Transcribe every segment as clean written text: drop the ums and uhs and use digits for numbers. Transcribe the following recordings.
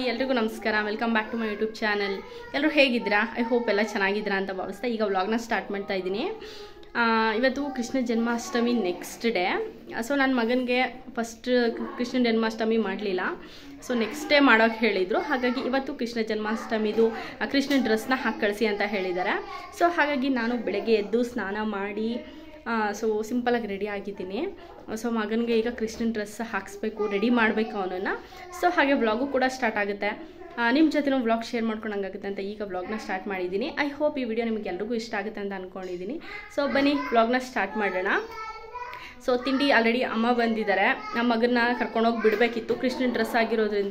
ಎಲ್ರಿಗೂ ನಮಸ್ಕಾರ. Welcome back to my YouTube channel. ಎಲ್ಲರೂ ಹೇಗಿದ್ದೀರಾ? ಐ ಹೋಪ್ ಎಲ್ಲ ಚೆನ್ನಾಗಿದ್ದೀರಾ ಅಂತ ಭಾವಿಸ್ತಾ ಈಗ ವ್ಲಾಗ್ನ ಸ್ಟಾರ್ಟ್ ಮಾಡ್ತಾ ಇದ್ದೀನಿ. ಇವತ್ತು Krishna Janmashtami next day. So ನನ್ನ ಮಗನಿಗೆ ಫಸ್ಟ್ ಕೃಷ್ಣ ಜನ್ಮಾಷ್ಟಮಿ ಮಾಡಲಿಲ್ಲ, ಸೊ ನೆಕ್ಸ್ಟ್ ಡೇ ಮಾಡೋಕ್ಕೆ ಹೇಳಿದರು. ಹಾಗಾಗಿ ಇವತ್ತು ಕೃಷ್ಣ ಜನ್ಮಾಷ್ಟಮಿದು ಕೃಷ್ಣ ಡ್ರೆಸ್ನ ಹಾಕಿ ಕಳಿಸಿ ಅಂತ ಹೇಳಿದ್ದಾರೆ. ಸೊ ಹಾಗಾಗಿ ನಾನು ಬೆಳಗ್ಗೆ ಎದ್ದು ಸ್ನಾನ ಮಾಡಿ ಸೊ ಸಿಂಪಲಾಗಿ ರೆಡಿ ಆಗಿದ್ದೀನಿ. ಸೊ ಮಗನಿಗೆ ಈಗ ಕೃಷ್ಣನ ಡ್ರೆಸ್ ಹಾಕಿಸ್ಬೇಕು, ರೆಡಿ ಮಾಡಬೇಕು ಅವನನ್ನು. ಸೊ ಹಾಗೆ ವ್ಲಾಗು ಕೂಡ ಸ್ಟಾರ್ಟ್ ಆಗುತ್ತೆ. ನಿಮ್ಮ ಜೊತೆ ವ್ಲಾಗ್ ಶೇರ್ ಮಾಡ್ಕೊಂಡಂಗಾಗುತ್ತೆ ಅಂತ ಈಗ ವ್ಲಾಗ್ನ ಸ್ಟಾರ್ಟ್ ಮಾಡಿದ್ದೀನಿ. ಐ ಹೋಪ್ ಈ ವಿಡಿಯೋ ನಿಮಗೆ ಎಲ್ರಿಗೂ ಇಷ್ಟ ಆಗುತ್ತೆ ಅಂತ ಅಂದ್ಕೊಂಡಿದ್ದೀನಿ. ಸೊ ಬನ್ನಿ ವ್ಲಾಗ್ನ ಸ್ಟಾರ್ಟ್ ಮಾಡೋಣ. ಸೊ ತಿಂಡಿ ಆಲ್ರೆಡಿ ಅಮ್ಮ ಬಂದಿದ್ದಾರೆ. ನಮ್ಮ ಮಗನ್ನ ಕರ್ಕೊಂಡೋಗಿ ಬಿಡಬೇಕಿತ್ತು. ಕೃಷ್ಣನ ಡ್ರೆಸ್ ಆಗಿರೋದ್ರಿಂದ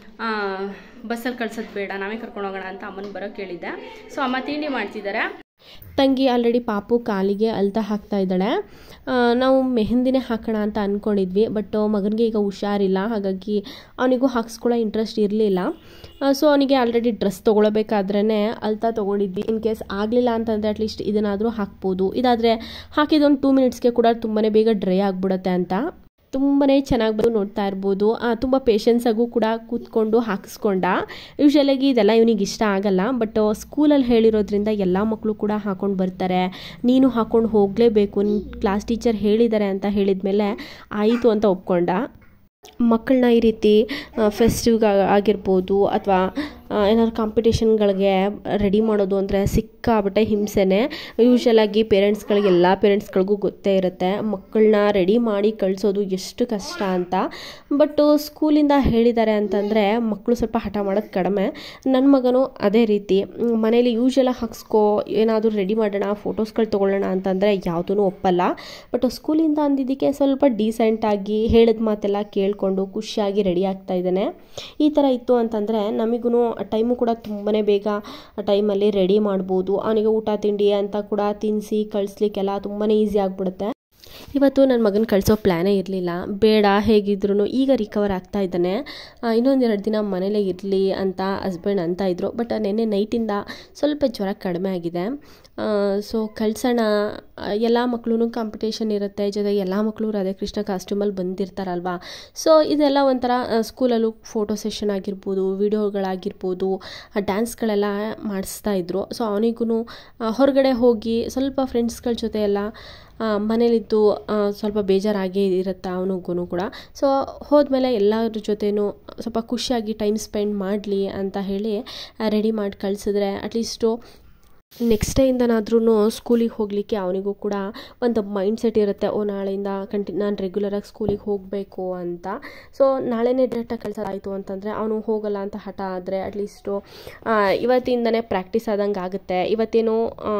ಬಸ್ಸಲ್ಲಿ ಕಳ್ಸೋದು ಬೇಡ, ನಾವೇ ಕರ್ಕೊಂಡೋಗೋಣ ಅಂತ ಅಮ್ಮನ ಬರೋ ಕೇಳಿದ್ದೆ. ಸೊ ಅಮ್ಮ ತಿಂಡಿ ಮಾಡ್ತಿದ್ದಾರೆ. ತಂಗಿ ಆಲ್ರೆಡಿ ಪಾಪು ಕಾಲಿಗೆ ಅಳ್ತಾ ಹಾಕ್ತಾ ಇದ್ದಾಳೆ. ನಾವು ಮೆಹಂದಿನೇ ಹಾಕೋಣ ಅಂತ ಅಂದ್ಕೊಂಡಿದ್ವಿ, ಬಟ್ ಮಗನಿಗೆ ಈಗ ಹುಷಾರಿಲ್ಲ, ಹಾಗಾಗಿ ಅವನಿಗೂ ಹಾಕ್ಸ್ಕೊಳ್ಳೋ ಇಂಟ್ರೆಸ್ಟ್ ಇರಲಿಲ್ಲ. ಸೊ ಅವನಿಗೆ ಆಲ್ರೆಡಿ ಡ್ರೆಸ್ ತೊಗೊಳ್ಬೇಕಾದ್ರೇ ಅಳ್ತಾ ತೊಗೊಂಡಿದ್ವಿ. ಇನ್ ಕೇಸ್ ಆಗಲಿಲ್ಲ ಅಂತಂದರೆ ಅಟ್ಲೀಸ್ಟ್ ಇದನ್ನಾದರೂ ಹಾಕ್ಬೋದು. ಇದಾದರೆ ಹಾಕಿದೊಂದು 2 ಮಿನಿಟ್ಸ್ಗೆ ಕೂಡ ತುಂಬಾ ಬೇಗ ಡ್ರೈ ಆಗಿಬಿಡುತ್ತೆ ಅಂತ. ತುಂಬಾ ಚೆನ್ನಾಗಿ ಬಂದು ನೋಡ್ತಾ ಇರ್ಬೋದು. ತುಂಬ ಪೇಷನ್ಸಾಗೂ ಕೂಡ ಕೂತ್ಕೊಂಡು ಹಾಕಿಸ್ಕೊಂಡ. ಯೂಶ್ವಲಾಗಿ ಇದೆಲ್ಲ ಇವನಿಗೆ ಇಷ್ಟ ಆಗಲ್ಲ, ಬಟ್ ಸ್ಕೂಲಲ್ಲಿ ಹೇಳಿರೋದ್ರಿಂದ ಎಲ್ಲ ಮಕ್ಕಳು ಕೂಡ ಹಾಕ್ಕೊಂಡು ಬರ್ತಾರೆ. ನೀನು ಹಾಕ್ಕೊಂಡು ಹೋಗಲೇಬೇಕು, ನಿನ್ನ ಕ್ಲಾಸ್ ಟೀಚರ್ ಹೇಳಿದ್ದಾರೆ ಅಂತ ಹೇಳಿದ್ಮೇಲೆ ಆಯಿತು ಅಂತ ಒಪ್ಕೊಂಡ. ಮಕ್ಕಳನ್ನ ಈ ರೀತಿ ಫೆಸ್ಟಿವ್ಗೆ ಆಗಿರ್ಬೋದು ಅಥವಾ ಏನಾದ್ರು ಕಾಂಪಿಟೇಷನ್ಗಳಿಗೆ ರೆಡಿ ಮಾಡೋದು ಅಂದರೆ ಸಿಕ್ಕಾಬಿಟ್ಟೆ ಹಿಂಸೆನೇ. ಯೂಶ್ವಲಾಗಿ ಪೇರೆಂಟ್ಸ್ಗಳಿಗೆ ಎಲ್ಲ ಪೇರೆಂಟ್ಸ್ಗಳಿಗೂ ಗೊತ್ತೇ ಇರುತ್ತೆ ಮಕ್ಕಳನ್ನ ರೆಡಿ ಮಾಡಿ ಕಳಿಸೋದು ಎಷ್ಟು ಕಷ್ಟ ಅಂತ. ಬಟ್ ಸ್ಕೂಲಿಂದ ಹೇಳಿದ್ದಾರೆ ಅಂತಂದರೆ ಮಕ್ಕಳು ಸ್ವಲ್ಪ ಹಠ ಮಾಡೋದು ಕಡಿಮೆ. ನನ್ನ ಮಗನೂ ಅದೇ ರೀತಿ ಮನೇಲಿ ಯೂಶ್ವಲಾಗಿ ಹಾಕ್ಸ್ಕೋ, ಏನಾದರೂ ರೆಡಿ ಮಾಡೋಣ, ಫೋಟೋಸ್ಗಳು ತೊಗೊಳ್ಳೋಣ ಅಂತಂದರೆ ಯಾವುದೂ ಒಪ್ಪಲ್ಲ. ಬಟ್ ಸ್ಕೂಲಿಂದ ಅಂದಿದ್ದಕ್ಕೆ ಸ್ವಲ್ಪ ಡೀಸೆಂಟಾಗಿ ಹೇಳಿದ ಮಾತೆಲ್ಲ ಕೇಳಿಕೊಂಡು ಖುಷಿಯಾಗಿ ರೆಡಿ ಆಗ್ತಾ ಇದ್ದಾನೆ. ಈ ಥರ ಇತ್ತು ಅಂತಂದರೆ ನಮಗೂ ಟೈಮು ಕೂಡ ತುಂಬಾ ಬೇಗ ಟೈಮಲ್ಲಿ ರೆಡಿ ಮಾಡ್ಬೋದು. ಅವನಿಗೆ ಊಟ ತಿಂಡಿ ಅಂತ ಕೂಡ ತಿನ್ನಿಸಿ ಕಳಿಸ್ಲಿಕ್ಕೆಲ್ಲ ತುಂಬಾ ಈಸಿ ಆಗಿಬಿಡುತ್ತೆ. ಇವತ್ತು ನನ್ನ ಮಗನ ಕಳಿಸೋ ಪ್ಲ್ಯಾನೇ ಇರಲಿಲ್ಲ. ಬೇಡ, ಹೇಗಿದ್ರು ಈಗ ರಿಕವರ್ ಆಗ್ತಾ ಇದ್ದಾನೆ, ಇನ್ನೊಂದೆರಡು ದಿನ ಮನೇಲೇ ಇರಲಿ ಅಂತ ಹಸ್ಬೆಂಡ್ ಅಂತ ಇದ್ದರು. ಬಟ್ ನೆನ್ನೆ ನೈಟಿಂದ ಸ್ವಲ್ಪ ಜ್ವರ ಕಡಿಮೆ ಆಗಿದೆ. ಸೊ ಕಳ್ಸೋಣ, ಎಲ್ಲ ಮಕ್ಕಳು ಕಾಂಪಿಟೇಷನ್ ಇರುತ್ತೆ, ಜೊತೆಗೆ ಎಲ್ಲ ಮಕ್ಕಳು ರಾಧಾಕೃಷ್ಣ ಕಾಸ್ಟ್ಯೂಮಲ್ಲಿ ಬಂದಿರ್ತಾರಲ್ವ. ಸೊ ಇದೆಲ್ಲ ಒಂಥರ ಸ್ಕೂಲಲ್ಲೂ ಫೋಟೋ ಸೆಷನ್ ಆಗಿರ್ಬೋದು, ವಿಡಿಯೋಗಳಾಗಿರ್ಬೋದು, ಡ್ಯಾನ್ಸ್ಗಳೆಲ್ಲ ಮಾಡಿಸ್ತಾ ಇದ್ರು. ಸೊ ಅವನಿಗೂ ಹೊರಗಡೆ ಹೋಗಿ ಸ್ವಲ್ಪ ಫ್ರೆಂಡ್ಸ್ಗಳ ಜೊತೆ ಎಲ್ಲ ಮನೇಲಿದ್ದು ಸ್ವಲ್ಪ ಬೇಜಾರಾಗೇ ಇರುತ್ತೆ ಅವನಿಗೂ ಕೂಡ. ಸೊ ಹೋದ್ಮೇಲೆ ಎಲ್ಲರ ಜೊತೆನೂ ಸ್ವಲ್ಪ ಖುಷಿಯಾಗಿ ಟೈಮ್ ಸ್ಪೆಂಡ್ ಮಾಡಲಿ ಅಂತ ಹೇಳಿ ರೆಡಿ ಮಾಡಿ ಕಳಿಸಿದ್ರೆ ಅಟ್ಲೀಸ್ಟು ನೆಕ್ಸ್ಟ್ ಡೇಯಿಂದನಾದ್ರೂ ಸ್ಕೂಲಿಗೆ ಹೋಗಲಿಕ್ಕೆ ಅವನಿಗೂ ಕೂಡ ಒಂದು ಮೈಂಡ್ ಸೆಟ್ ಇರುತ್ತೆ. ನಾಳೆಯಿಂದ ನಾನು ರೆಗ್ಯುಲರಾಗಿ ಸ್ಕೂಲಿಗೆ ಹೋಗಬೇಕು ಅಂತ. ಸೊ ನಾಳೆನೇ ಡೈರೆಕ್ಟಾಗಿ ಕಳ್ಸೋದಾಯಿತು ಅಂತಂದರೆ ಅವನು ಹೋಗಲ್ಲ ಅಂತ ಹಠ ಆದರೆ ಅಟ್ಲೀಸ್ಟು ಇವತ್ತಿಂದನೇ ಪ್ರಾಕ್ಟೀಸ್ ಆದಂಗೆ ಆಗುತ್ತೆ. ಇವತ್ತೇನೋ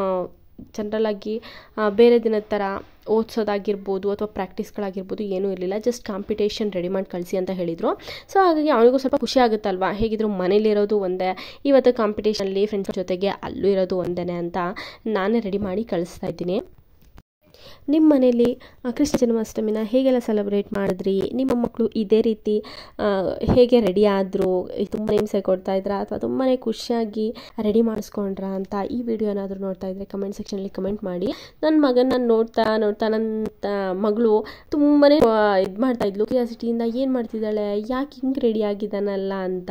ಜನರಲಾಗಿ ಬೇರೆ ದಿನದ ಥರ ಓದಿಸೋದಾಗಿರ್ಬೋದು ಅಥವಾ ಪ್ರಾಕ್ಟೀಸ್ಗಳಾಗಿರ್ಬೋದು ಏನೂ ಇರಲಿಲ್ಲ, ಜಸ್ಟ್ ಕಾಂಪಿಟೇಷನ್ ರೆಡಿ ಮಾಡಿ ಕಳಿಸಿ ಅಂತ ಹೇಳಿದರು. ಸೊ ಹಾಗಾಗಿ ಅವನಿಗೂ ಸ್ವಲ್ಪ ಖುಷಿ ಆಗುತ್ತಲ್ವ, ಹೇಗಿದ್ರು ಮನೇಲಿರೋದು ಒಂದೇ, ಇವತ್ತು ಕಾಂಪಿಟೇಷನಲ್ಲಿ ಫ್ರೆಂಡ್ಸ್ ಜೊತೆಗೆ ಅಲ್ಲೂ ಇರೋದು ಒಂದೇ ಅಂತ ನಾನೇ ರೆಡಿ ಮಾಡಿ ಕಳಿಸ್ತಾ ಇದ್ದೀನಿ. ನಿಮ್ಮ ಮನೇಲಿ ಕೃಷ್ಣ ಜನ್ಮಾಷ್ಟಮಿನ ಹೇಗೆಲ್ಲ ಸೆಲೆಬ್ರೇಟ್ ಮಾಡಿದ್ರಿ? ನಿಮ್ಮ ಮಕ್ಕಳು ಇದೇ ರೀತಿ ಹೇಗೆ ರೆಡಿ ಆದರು? ತುಂಬ ಹಿಂಸೆ ಕೊಡ್ತಾಯಿದ್ರಾ ಅಥವಾ ತುಂಬಾ ಖುಷಿಯಾಗಿ ರೆಡಿ ಮಾಡಿಸ್ಕೊಂಡ್ರಾ ಅಂತ ಈ ವಿಡಿಯೋ ಏನಾದರೂ ನೋಡ್ತಾ ಇದ್ದರೆ ಕಮೆಂಟ್ ಸೆಕ್ಷನಲ್ಲಿ ಕಮೆಂಟ್ ಮಾಡಿ. ನನ್ನ ಮಗನ ನೋಡ್ತಾ ನನ್ನ ಮಗಳು ತುಂಬಾ ಇದು ಮಾಡ್ತಾಯಿದ್ಲು ಕ್ಯೂರಿಯಾಸಿಟಿಯಿಂದ, ಏನು ಮಾಡ್ತಿದ್ದಾಳೆ, ಯಾಕೆ ಹಿಂಗೆ ರೆಡಿ ಆಗಿದ್ದಾನಲ್ಲ ಅಂತ.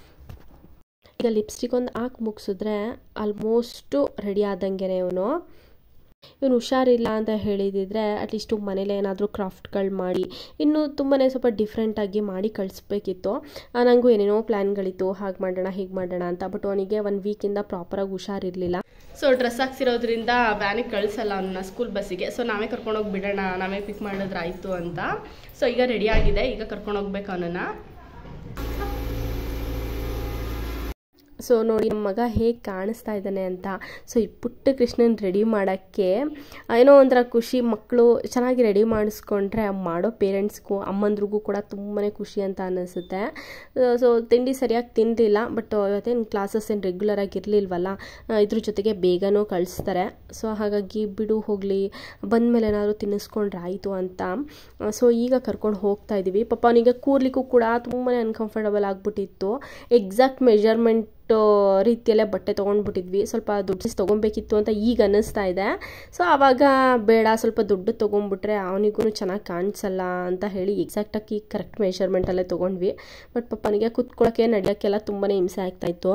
ಈಗ ಲಿಪ್ಸ್ಟಿಕ್ ಒಂದು ಹಾಕಿ ಮುಗಿಸಿದ್ರೆ ಆಲ್ಮೋಸ್ಟು ರೆಡಿ ಆದಂಗೆ. ಇವನು ಹುಷಾರಿಲ್ಲ ಅಂತ ಹೇಳಿದಿದ್ರೆ ಅಟ್ಲೀಸ್ಟು ಮನೇಲಿ ಏನಾದರೂ ಕ್ರಾಫ್ಟ್ಗಳು ಮಾಡಿ ಇನ್ನೂ ತುಂಬಾ ಸ್ವಲ್ಪ ಡಿಫ್ರೆಂಟಾಗಿ ಮಾಡಿ ಕಳಿಸ್ಬೇಕಿತ್ತು. ನನಗೂ ಏನೇನೋ ಪ್ಲ್ಯಾನ್ಗಳಿತ್ತು, ಹಾಗೆ ಮಾಡೋಣ ಹೀಗೆ ಮಾಡೋಣ ಅಂತ. ಬಟ್ ಅವನಿಗೆ 1 ವೀಕಿಂದ ಪ್ರಾಪರಾಗಿ ಹುಷಾರಿರಲಿಲ್ಲ. ಸೊ ಡ್ರೆಸ್ ಹಾಕ್ಸಿರೋದ್ರಿಂದ ವ್ಯಾನಿಗೆ ಕಳಿಸಲ್ಲ ಅವನ್ನ ಸ್ಕೂಲ್ ಬಸ್ಸಿಗೆ. ಸೊ ನಾವೇ ಕರ್ಕೊಂಡೋಗಿ ಬಿಡೋಣ, ನಾವೇ ಪಿಕ್ ಮಾಡಿದ್ರೆ ಆಯಿತು ಅಂತ. ಸೊ ಈಗ ರೆಡಿ ಆಗಿದೆ, ಈಗ ಕರ್ಕೊಂಡೋಗ್ಬೇಕು ಅವನನ್ನು. ಸೊ ನೋಡಿ ನಮ್ಮ ಮಗ ಹೇಗೆ ಕಾಣಿಸ್ತಾ ಇದ್ದಾನೆ ಅಂತ. ಸೊ ಈ ಪುಟ್ಟ ಕೃಷ್ಣನ ರೆಡಿ ಮಾಡೋಕ್ಕೆ ಏನೋ ಒಂಥರ ಖುಷಿ. ಮಕ್ಕಳು ಚೆನ್ನಾಗಿ ರೆಡಿ ಮಾಡಿಸ್ಕೊಂಡ್ರೆ ಮಾಡೋ ಪೇರೆಂಟ್ಸ್ಗೂ ಅಮ್ಮಂದ್ರಿಗೂ ಕೂಡ ತುಂಬಾ ಖುಷಿ ಅಂತ ಅನ್ನಿಸುತ್ತೆ. ಸೊ ತಿಂಡಿ ಸರಿಯಾಗಿ ತಿನ್ನಲಿಲ್ಲ, ಬಟ್ ಇವತ್ತೇನು ಕ್ಲಾಸಸ್ ಏನು ರೆಗ್ಯುಲರಾಗಿ ಇರಲಿಲ್ವಲ್ಲ, ಇದ್ರ ಜೊತೆಗೆ ಬೇಗನೂ ಕಳಿಸ್ತಾರೆ. ಸೊ ಹಾಗಾಗಿ ಬಿಡು ಹೋಗಲಿ, ಬಂದಮೇಲೆ ಏನಾದರೂ ತಿನ್ನಿಸ್ಕೊಂಡ್ರೆ ಆಯಿತು ಅಂತ. ಸೊ ಈಗ ಕರ್ಕೊಂಡು ಹೋಗ್ತಾ ಇದ್ದೀವಿ. ಪಾಪ ಅವನಿಗೆ ಕೂರ್ಲಿಕ್ಕೂ ಕೂಡ ತುಂಬಾ ಅನ್ಕಂಫರ್ಟಬಲ್ ಆಗಿಬಿಟ್ಟಿತ್ತು. ಎಕ್ಸಾಕ್ಟ್ ಮೆಜರ್ಮೆಂಟ್ ರೀತಿಯಲ್ಲೇ ಬಟ್ಟೆ ತೊಗೊಂಡ್ಬಿಟ್ಟಿದ್ವಿ. ಸ್ವಲ್ಪ ದುಡ್ಡು ತೊಗೊಬೇಕಿತ್ತು ಅಂತ ಈಗ ಅನ್ನಿಸ್ತಾ ಇದೆ. ಸೊ ಆವಾಗ ಬೇಡ, ಸ್ವಲ್ಪ ದುಡ್ಡು ತೊಗೊಂಡ್ಬಿಟ್ರೆ ಅವನಿಗೂ ಚೆನ್ನಾಗಿ ಕಾಣಿಸಲ್ಲ ಅಂತ ಹೇಳಿ ಎಕ್ಸಾಕ್ಟಾಗಿ ಕರೆಕ್ಟ್ ಮೆಷರ್ಮೆಂಟಲ್ಲೇ ತೊಗೊಂಡ್ವಿ. ಬಟ್ ಪಪ್ಪನಿಗೆ ಕೂತ್ಕೊಳ್ಳೋಕ್ಕೆ ನಡೆಯೋಕ್ಕೆಲ್ಲ ತುಂಬಾ ಹಿಂಸೆ ಆಗ್ತಾಯಿತ್ತು.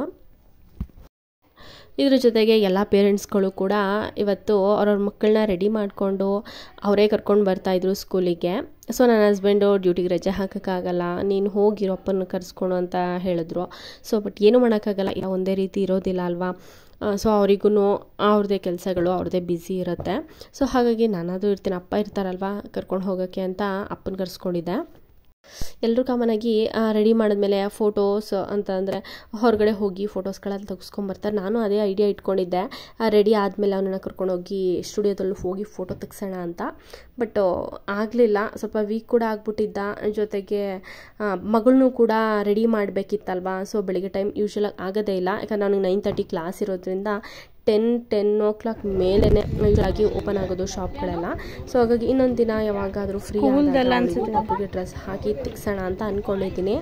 ಇದ್ರ ಜೊತೆಗೆ ಎಲ್ಲ ಪೇರೆಂಟ್ಸ್ಗಳು ಕೂಡ ಇವತ್ತು ಅವ್ರವ್ರ ಮಕ್ಕಳನ್ನ ರೆಡಿ ಮಾಡಿಕೊಂಡು ಅವರೇ ಕರ್ಕೊಂಡು ಬರ್ತಾಯಿದ್ರು ಸ್ಕೂಲಿಗೆ. ಸೊ ನನ್ನ ಹಸ್ಬೆಂಡು ಡ್ಯೂಟಿಗೆ ರಜೆ ಹಾಕೋಕ್ಕಾಗಲ್ಲ, ನೀನು ಹೋಗಿರೋ ಅಪ್ಪನ ಕರೆಸ್ಕೊಳು ಅಂತ ಹೇಳಿದ್ರು. ಸೊ ಬಟ್ ಏನೂ ಮಾಡೋಕ್ಕಾಗಲ್ಲ, ಇಲ್ಲ ಒಂದೇ ರೀತಿ ಇರೋದಿಲ್ಲ ಅಲ್ವಾ. ಸೊ ಅವರಿಗೂ ಅವ್ರದ್ದೇ ಕೆಲಸಗಳು, ಅವ್ರದ್ದೇ ಬ್ಯುಸಿ ಇರುತ್ತೆ. ಸೊ ಹಾಗಾಗಿ ನಾನಾದರೂ ಇರ್ತೀನಿ, ಅಪ್ಪ ಇರ್ತಾರಲ್ವ ಕರ್ಕೊಂಡು ಹೋಗೋಕ್ಕೆ ಅಂತ ಅಪ್ಪನ ಕರೆಸ್ಕೊಂಡಿದ್ದೆ. ಎಲ್ಲರೂ ಕಾಮನಾಗಿ ರೆಡಿ ಮಾಡಿದ್ಮೇಲೆ ಫೋಟೋಸ್ ಅಂತ ಅಂದರೆ ಹೊರಗಡೆ ಹೋಗಿ ಫೋಟೋಸ್ಗಳೆಲ್ಲ ತೆಗೆಸ್ಕೊಂಬರ್ತಾರೆ. ನಾನು ಅದೇ ಐಡಿಯಾ ಇಟ್ಕೊಂಡಿದ್ದೆ, ರೆಡಿ ಆದಮೇಲೆ ಅವನನ್ನು ಕರ್ಕೊಂಡೋಗಿ ಸ್ಟುಡಿಯೋದಲ್ಲಿ ಹೋಗಿ ಫೋಟೋ ತೆಗ್ಸೋಣ ಅಂತ. ಬಟ್ ಆಗಲಿಲ್ಲ, ಸ್ವಲ್ಪ ವೀಕ್ ಕೂಡ ಆಗ್ಬಿಟ್ಟಿದ್ದ. ಜೊತೆಗೆ ಮಗಳನ್ನೂ ಕೂಡ ರೆಡಿ ಮಾಡಬೇಕಿತ್ತಲ್ವ. ಸೊ ಬೆಳಿಗ್ಗೆ ಟೈಮ್ ಯೂಶ್ವಲಾಗಿ ಆಗೋದೇ ಇಲ್ಲ, ಯಾಕಂದರೆ ಅವನಿಗೆ 9:30 ಕ್ಲಾಸ್ ಇರೋದ್ರಿಂದ 10 o'clock ಮೇಲೇ ಯೂಶ್ವಲಾಗಿ ಓಪನ್ ಆಗೋದು ಶಾಪ್ಗಳೆಲ್ಲ. ಸೊ ಹಾಗಾಗಿ ಇನ್ನೊಂದು ದಿನ ಯಾವಾಗಾದರೂ ಫ್ರೀ ಅನ್ಸುತ್ತೆ ಹಬ್ಬಗೆ ಡ್ರೆಸ್ ಹಾಕಿ ತೆಗ್ಸೋಣ ಅಂತ ಅಂದ್ಕೊಂಡಿದ್ದೀನಿ.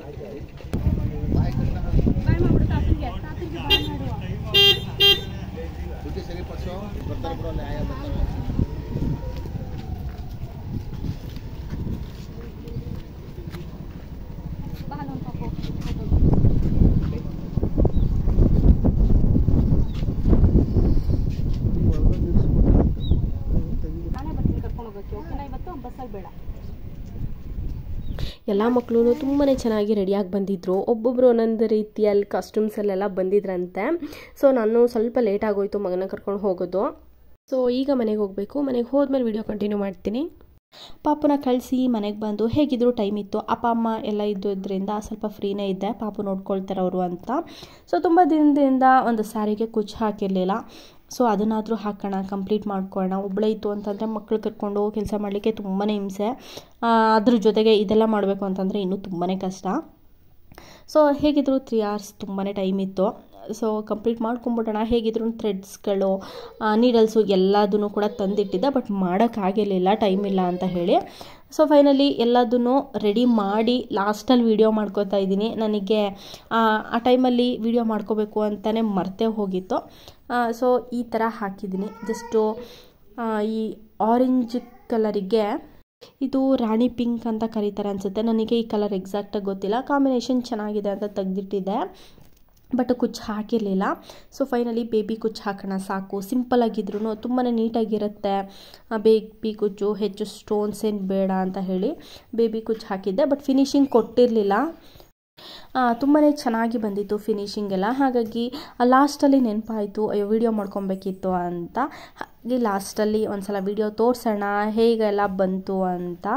ಎಲ್ಲ ಮಕ್ಕಳು ತುಂಬಾ ಚೆನ್ನಾಗಿ ರೆಡಿಯಾಗಿ ಬಂದಿದ್ದರು. ಒಬ್ಬೊಬ್ಬರು ಒಂದೊಂದು ರೀತಿಯಲ್ಲಿ ಕಾಸ್ಟ್ಯೂಮ್ಸಲ್ಲೆಲ್ಲ ಬಂದಿದ್ರಂತೆ. ಸೊ ನಾನು ಸ್ವಲ್ಪ ಲೇಟ್ ಆಗೋಯ್ತು ಮಗನ ಕರ್ಕೊಂಡು ಹೋಗೋದು. ಸೊ ಈಗ ಮನೆಗೆ ಹೋಗಬೇಕು. ಮನೆಗೆ ಹೋದ್ಮೇಲೆ ವಿಡಿಯೋ ಕಂಟಿನ್ಯೂ ಮಾಡ್ತೀನಿ. ಪಾಪುನ ಕಳಿಸಿ ಮನೆಗೆ ಬಂದು ಹೇಗಿದ್ರು ಟೈಮ್ ಇತ್ತು, ಅಪ್ಪ ಅಮ್ಮ ಎಲ್ಲ ಇದ್ದೋದ್ರಿಂದ ಸ್ವಲ್ಪ ಫ್ರೀನೇ ಇದ್ದೆ, ಪಾಪು ನೋಡ್ಕೊಳ್ತಾರೆ ಅವರು ಅಂತ. ಸೊ ತುಂಬ ದಿನದಿಂದ ಒಂದು ಸ್ಯಾರಿಗೆ ಕುಚ್ಚು ಹಾಕಿರಲಿಲ್ಲ. ಸೊ ಅದನ್ನಾದರೂ ಹಾಕೋಣ, ಕಂಪ್ಲೀಟ್ ಮಾಡ್ಕೊಳ್ಳೋಣ. ಒಬ್ಬಳೇ ಇತ್ತು ಅಂತಂದರೆ ಮಕ್ಕಳು ಕರ್ಕೊಂಡು ಕೆಲಸ ಮಾಡಲಿಕ್ಕೆ ತುಂಬಾ ಹಿಂಸೆ. ಅದ್ರ ಜೊತೆಗೆ ಇದೆಲ್ಲ ಮಾಡಬೇಕು ಅಂತಂದರೆ ಇನ್ನೂ ತುಂಬಾ ಕಷ್ಟ. ಸೊ ಹೇಗಿದ್ರು 3 hours ತುಂಬಾ ಟೈಮ್ ಇತ್ತು. ಸೊ ಕಂಪ್ಲೀಟ್ ಮಾಡ್ಕೊಂಬಿಡೋಣ. ಹೇಗಿದ್ರು ಥ್ರೆಡ್ಸ್ಗಳು, ನೀಡಲ್ಸು ಎಲ್ಲದನ್ನು ಕೂಡ ತಂದಿಟ್ಟಿದ್ದೆ, ಬಟ್ ಮಾಡೋಕ್ಕಾಗಿರಲಿಲ್ಲ, ಟೈಮ್ ಇಲ್ಲ ಅಂತ ಹೇಳಿ. ಸೊ ಫೈನಲಿ ಎಲ್ಲದನ್ನು ರೆಡಿ ಮಾಡಿ ಲಾಸ್ಟಲ್ಲಿ ವೀಡಿಯೋ ಮಾಡ್ಕೋತಾ ಇದ್ದೀನಿ. ನನಗೆ ಆ ಟೈಮಲ್ಲಿ ವೀಡಿಯೋ ಮಾಡ್ಕೋಬೇಕು ಅಂತಲೇ ಮರ್ತೇ ಹೋಗಿತ್ತು. ಸೊ ಈ ಥರ ಹಾಕಿದ್ದೀನಿ. ಜಸ್ಟು ಈ ಆರೆಂಜ್ ಕಲರಿಗೆ, ಇದು ರಾಣಿ ಪಿಂಕ್ ಅಂತ ಕರೀತಾರೆ ಅನಿಸುತ್ತೆ, ನನಗೆ ಈ ಕಲರ್ ಎಕ್ಸಾಕ್ಟಾಗಿ ಗೊತ್ತಿಲ್ಲ. ಕಾಂಬಿನೇಷನ್ ಚೆನ್ನಾಗಿದೆ ಅಂತ ತೆಗೆದಿಟ್ಟಿದ್ದೆ, ಬಟ್ ಕುಚ್ಚು ಹಾಕಿರಲಿಲ್ಲ. ಸೊ ಫೈನಲಿ ಬೇಬಿ ಕುಚ್ಚು ಹಾಕೋಣ ಸಾಕು, ಸಿಂಪಲ್ಲಾಗಿದ್ರೂ ತುಂಬಾ ನೀಟಾಗಿರುತ್ತೆ. ಬೇಬಿ ಕುಚ್ಚು ಹೆಚ್ಚು ಸ್ಟೋನ್ಸ್ ಏನು ಬೇಡ ಅಂತ ಹೇಳಿ ಬೇಬಿ ಕುಚ್ಚು ಹಾಕಿದ್ದೆ, ಬಟ್ ಫಿನಿಶಿಂಗ್ ಕೊಟ್ಟಿರಲಿಲ್ಲ. ತುಂಬಾ ಚೆನ್ನಾಗಿ ಬಂದಿತ್ತು ಫಿನಿಶಿಂಗ್ ಎಲ್ಲ. ಹಾಗಾಗಿ ಲಾಸ್ಟಲ್ಲಿ ನೆನಪಾಯಿತು, ಅಯ್ಯೋ ವೀಡಿಯೋ ಮಾಡ್ಕೊಬೇಕಿತ್ತು ಅಂತ. ಹಾಗೆ ಲಾಸ್ಟಲ್ಲಿ ಒಂದು ಸಲ ವೀಡಿಯೋ ತೋರಿಸೋಣ ಹೇಗೆಲ್ಲ ಬಂತು ಅಂತ.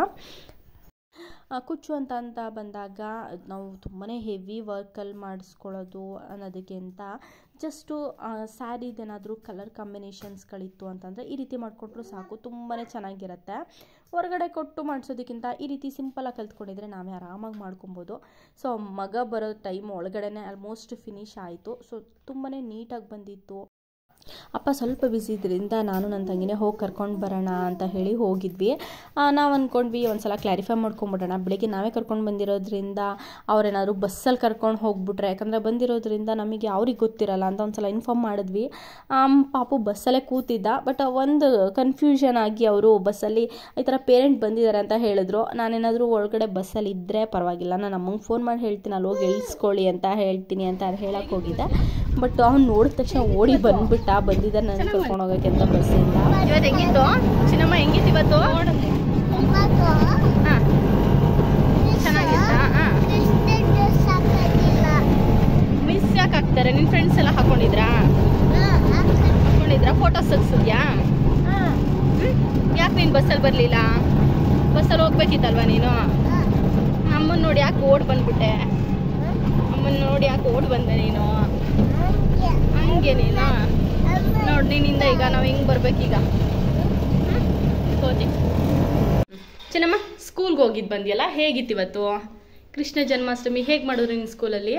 ಕುಚ್ಚು ಅಂತ ಬಂದಾಗ ನಾವು ತುಂಬಾ ಹೆವಿ ವರ್ಕಲ್ಲಿ ಮಾಡಿಸ್ಕೊಳ್ಳೋದು ಅನ್ನೋದಕ್ಕಿಂತ ಜಸ್ಟು ಸ್ಯಾರಿದೇನಾದರೂ ಕಲರ್ ಕಾಂಬಿನೇಷನ್ಸ್ಗಳಿತ್ತು ಅಂತಂದರೆ ಈ ರೀತಿ ಮಾಡಿಕೊಟ್ರು ಸಾಕು, ತುಂಬಾ ಚೆನ್ನಾಗಿರುತ್ತೆ. ಹೊರಗಡೆ ಕೊಟ್ಟು ಮಾಡಿಸೋದಕ್ಕಿಂತ ಈ ರೀತಿ ಸಿಂಪಲಾಗಿ ಕಲ್ತ್ಕೊಂಡಿದ್ರೆ ನಾವೇ ಆರಾಮಾಗಿ ಮಾಡ್ಕೊಬೋದು. ಸೊ ಮಗ ಬರೋ ಟೈಮ್ ಒಳಗಡೆ ಆಲ್ಮೋಸ್ಟ್ ಫಿನಿಶ್ ಆಯಿತು. ಸೊ ತುಂಬಾ ನೀಟಾಗಿ ಬಂದಿತ್ತು. ಅಪ್ಪ ಸ್ವಲ್ಪ ಬಿಸಿ ಇದ್ರಿಂದ ನಾನು ನನ್ನ ತಂಗಿನೇ ಹೋಗಿ ಕರ್ಕೊಂಡು ಬರೋಣ ಅಂತ ಹೇಳಿ ಹೋಗಿದ್ವಿ. ನಾವು ಅಂದ್ಕೊಂಡ್ವಿ ಒಂದು ಸಲ ಕ್ಲಾರಿಫೈ ಮಾಡ್ಕೊಂಬಿಡೋಣ. ಬೆಳಿಗ್ಗೆ ನಾವೇ ಕರ್ಕೊಂಡು ಬಂದಿರೋದ್ರಿಂದ ಅವರೇನಾದ್ರು ಬಸ್ಸಲ್ಲಿ ಕರ್ಕೊಂಡು ಹೋಗ್ಬಿಟ್ರೆ, ಯಾಕಂದರೆ ಬಂದಿರೋದ್ರಿಂದ ನಮಗೆ ಅವ್ರಿಗೆ ಗೊತ್ತಿರಲ್ಲ ಅಂತ ಒಂದು ಸಲ ಇನ್ಫಾರ್ಮ್ ಮಾಡಿದ್ವಿ. ಪಾಪು ಬಸ್ಸಲ್ಲೇ ಕೂತಿದ್ದ, ಬಟ್ ಒಂದು ಕನ್ಫ್ಯೂಷನ್ ಆಗಿ ಅವರು ಬಸ್ಸಲ್ಲಿ ಈ ಥರ ಪೇರೆಂಟ್ ಬಂದಿದ್ದಾರೆ ಅಂತ ಹೇಳಿದ್ರು. ನಾನೇನಾದರೂ ಒಳಗಡೆ ಬಸ್ಸಲ್ಲಿ ಇದ್ದರೆ ಪರವಾಗಿಲ್ಲ, ನಾನು ಅಮ್ಮಂಗೆ ಫೋನ್ ಮಾಡಿ ಹೇಳ್ತೀನಿ, ಅಲ್ಲಿ ಹೋಗಿ ಇಳಿಸ್ಕೊಳ್ಳಿ ಅಂತ ಹೇಳ್ತೀನಿ ಅಂತ ಹೇಳಕ್ಕೆ ಹೋಗಿದ್ದೆ. ಬಟ್ ಅವ್ನು ನೋಡಿದ ತಕ್ಷಣ ಓಡಿ ಬಂದುಬಿಟ್ಟ, ಬಂದಿದ್ದ ನಾನು ಕರ್ಕೊಂಡು ಹೋಗೋಕ್ಕೆ ಅಂತ ಬಸ್ಸಿಂದ. ಇವತ್ತು ಹೆಂಗಿತ್ತು ಚಿನ್ನಮ್ಮ, ಹೆಂಗಿತ್ತು ಇವತ್ತು? ಹಾಂ ಚೆನ್ನಾಗಿತ್ತಾ? ಮಿಸ್ ಯಾಕೆ ಆಗ್ತಾರೆ? ನಿನ್ನ ಫ್ರೆಂಡ್ಸ್ ಎಲ್ಲ ಹಾಕೊಂಡಿದ್ರಾ? ಫೋಟೋಸ್ ತೆಗ್ಸಿದ್ಯಾ? ಯಾಕೆ ನೀನು ಬಸ್ಸಲ್ಲಿ ಬರಲಿಲ್ಲ? ಬಸ್ಸಲ್ಲಿ ಹೋಗ್ಬೇಕಿತ್ತಲ್ವ ನೀನು? ಅಮ್ಮನ ನೋಡಿ ಯಾಕೆ ಓಡ್ ಬಂದ್ಬಿಟ್ಟೆ? ಅಮ್ಮನ ನೋಡಿ ಯಾಕೆ ಓಡ್ ಬಂದೆ ನೀನು? ಹಂಗೆ ನೀನು ನೋಡಿ, ನೀನಿಂದ ಈಗ ನಾವು ಹೆಂಗೆ ಬರ್ಬೇಕೀಗ? ಹೋಗಿ ಚಿನ್ನಮ್ಮ, ಸ್ಕೂಲ್ಗೆ ಹೋಗಿದ್ದು ಬಂದಿಯಲ್ಲ, ಹೇಗಿತ್ತು ಇವತ್ತು ಕೃಷ್ಣ ಜನ್ಮಾಷ್ಟಮಿ? ಹೇಗೆ ಮಾಡಿದ್ರು ನಿನ್ನ ಸ್ಕೂಲಲ್ಲಿ?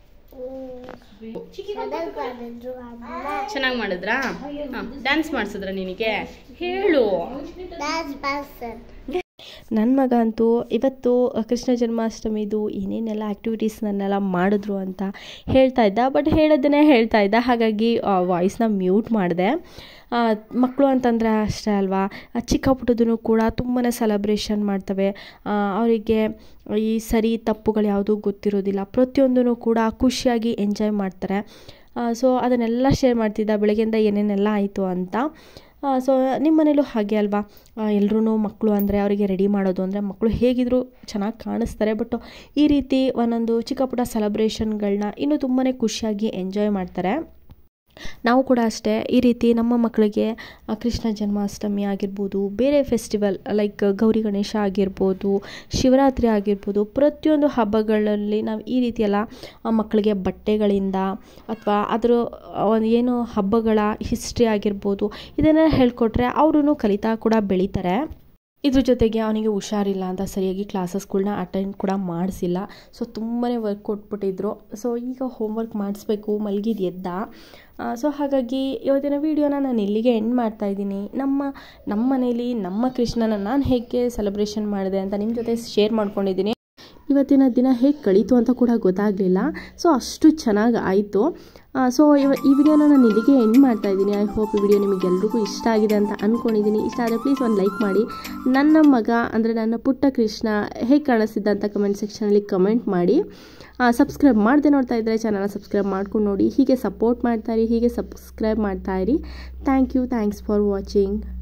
ಚೆನ್ನಾಗಿ ಮಾಡಿದ್ರಾ? ಹಾಂ, ಡ್ಯಾನ್ಸ್ ಮಾಡಿಸಿದ್ರ ನಿನಗೆ? ಹೇಳು. ನನ್ನ ಮಗ ಅಂತೂ ಇವತ್ತು ಕೃಷ್ಣ ಜನ್ಮಾಷ್ಟಮಿದು ಏನೇನೆಲ್ಲ ಆ್ಯಕ್ಟಿವಿಟೀಸ್ನನ್ನೆಲ್ಲ ಮಾಡಿದ್ರು ಅಂತ ಹೇಳ್ತಾ ಇದ್ದ, ಬಟ್ ಹೇಳೋದನ್ನೇ ಹೇಳ್ತಾ ಇದ್ದ. ಹಾಗಾಗಿ ವಾಯ್ಸ್ನ ಮ್ಯೂಟ್ ಮಾಡಿದೆ. ಮಕ್ಕಳು ಅಂತಂದರೆ ಅಷ್ಟೇ ಅಲ್ವಾ, ಚಿಕ್ಕ ಪುಟ್ಟದೂ ಕೂಡ ತುಂಬಾ ಸೆಲೆಬ್ರೇಷನ್ ಮಾಡ್ತವೆ. ಅವರಿಗೆ ಈ ಸರಿ ತಪ್ಪುಗಳು ಯಾವುದೂ ಗೊತ್ತಿರೋದಿಲ್ಲ, ಪ್ರತಿಯೊಂದೂ ಕೂಡ ಖುಷಿಯಾಗಿ ಎಂಜಾಯ್ ಮಾಡ್ತಾರೆ. ಸೊ ಅದನ್ನೆಲ್ಲ ಶೇರ್ ಮಾಡ್ತಿದ್ದ ಬೆಳಗ್ಗೆಯಿಂದ ಏನೇನೆಲ್ಲ ಆಯಿತು ಅಂತ. ಸೊ ನಿಮ್ಮ ಮನೇಲೂ ಹಾಗೆ ಅಲ್ವಾ, ಎಲ್ಲರೂ ಮಕ್ಕಳು ಅಂದರೆ ಅವರಿಗೆ ರೆಡಿ ಮಾಡೋದು ಅಂದರೆ ಮಕ್ಕಳು ಹೇಗಿದ್ದರೂ ಚೆನ್ನಾಗಿ ಕಾಣಿಸ್ತಾರೆ, ಬಟ್ ಈ ರೀತಿ ಒಂದೊಂದು ಚಿಕ್ಕ ಪುಟ್ಟ ಸೆಲೆಬ್ರೇಷನ್ಗಳನ್ನ ಇನ್ನೂ ತುಂಬಾ ಖುಷಿಯಾಗಿ ಎಂಜಾಯ್ ಮಾಡ್ತಾರೆ. ನಾವು ಕೂಡ ಅಷ್ಟೇ ಈ ರೀತಿ ನಮ್ಮ ಮಕ್ಕಳಿಗೆ ಕೃಷ್ಣ ಜನ್ಮಾಷ್ಟಮಿ ಆಗಿರ್ಬೋದು, ಬೇರೆ ಫೆಸ್ಟಿವಲ್ ಲೈಕ್ ಗೌರಿ ಗಣೇಶ ಆಗಿರ್ಬೋದು, ಶಿವರಾತ್ರಿ ಆಗಿರ್ಬೋದು, ಪ್ರತಿಯೊಂದು ಹಬ್ಬಗಳಲ್ಲಿ ನಾವು ಈ ರೀತಿಯೆಲ್ಲ ಮಕ್ಕಳಿಗೆ ಬಟ್ಟೆಗಳಿಂದ ಅಥವಾ ಅದರ ಏನು ಹಬ್ಬಗಳ ಹಿಸ್ಟ್ರಿ ಆಗಿರ್ಬೋದು ಇದನ್ನೆಲ್ಲ ಹೇಳ್ಕೊಟ್ರೆ ಅವರು ಕಲಿತಾ ಕೂಡ ಬೆಳೀತಾರೆ. ಇದ್ರ ಜೊತೆಗೆ ಅವನಿಗೆ ಹುಷಾರಿಲ್ಲ ಅಂತ ಸರಿಯಾಗಿ ಕ್ಲಾಸಸ್ಗಳನ್ನ ಅಟೆಂಡ್ ಕೂಡ ಮಾಡಿಸಿಲ್ಲ. ಸೊ ತುಂಬಾ ವರ್ಕ್ ಕೊಟ್ಬಿಟ್ಟಿದ್ರು. ಸೊ ಈಗ ಹೋಮ್ವರ್ಕ್ ಮಾಡಿಸ್ಬೇಕು, ಮಲಗಿದ್ದು ಎದ್ದ. ಸೊ ಹಾಗಾಗಿ ಇವತ್ತಿನ ವೀಡಿಯೋನ ನಾನು ಇಲ್ಲಿಗೆ ಎಂಡ್ ಮಾಡ್ತಾಯಿದ್ದೀನಿ. ನಮ್ಮ ಮನೇಲಿ ನಮ್ಮ ಕೃಷ್ಣನ ನಾನು ಹೇಗೆ ಸೆಲೆಬ್ರೇಷನ್ ಮಾಡಿದೆ ಅಂತ ನಿಮ್ಮ ಜೊತೆ ಶೇರ್ ಮಾಡ್ಕೊಂಡಿದ್ದೀನಿ. ಇವತ್ತಿನ ದಿನ ಹೇಗೆ ಕಳೀತು ಅಂತ ಕೂಡ ಗೊತ್ತಾಗಲಿಲ್ಲ. ಸೊ ಅಷ್ಟು ಚೆನ್ನಾಗಿ ಆಯಿತು. ಸೊ ಈ ವಿಡಿಯೋನ ನಾನು ಇಲ್ಲಿಗೆ ಎಂಡ್ ಮಾಡ್ತಾಯಿದ್ದೀನಿ. ಐ ಹೋಪ್ ಈ ವಿಡಿಯೋ ನಿಮಗೆಲ್ರಿಗೂ ಇಷ್ಟ ಆಗಿದೆ ಅಂತ ಅಂದ್ಕೊಂಡಿದ್ದೀನಿ. ಇಷ್ಟ ಆದರೆ ಪ್ಲೀಸ್ ಒಂದು ಲೈಕ್ ಮಾಡಿ. ನನ್ನ ಮಗ ಅಂದರೆ ನನ್ನ ಪುಟ್ಟ ಕೃಷ್ಣ ಹೇಗೆ ಕಾಣಿಸ್ತಿದ್ದ ಅಂತ ಕಮೆಂಟ್ ಸೆಕ್ಷನಲ್ಲಿ ಕಮೆಂಟ್ ಮಾಡಿ. ಸಬ್ಸ್ಕ್ರೈಬ್ ಮಾಡದೆ ನೋಡ್ತಾ ಇದ್ದರೆ ಚಾನಲ್ನ ಸಬ್ಸ್ಕ್ರೈಬ್ ಮಾಡ್ಕೊಂಡು ನೋಡಿ. ಹೀಗೆ ಸಪೋರ್ಟ್ ಮಾಡ್ತಾಯಿರಿ, ಹೀಗೆ ಸಬ್ಸ್ಕ್ರೈಬ್ ಮಾಡ್ತಾಯಿರಿ. Thanks for watching.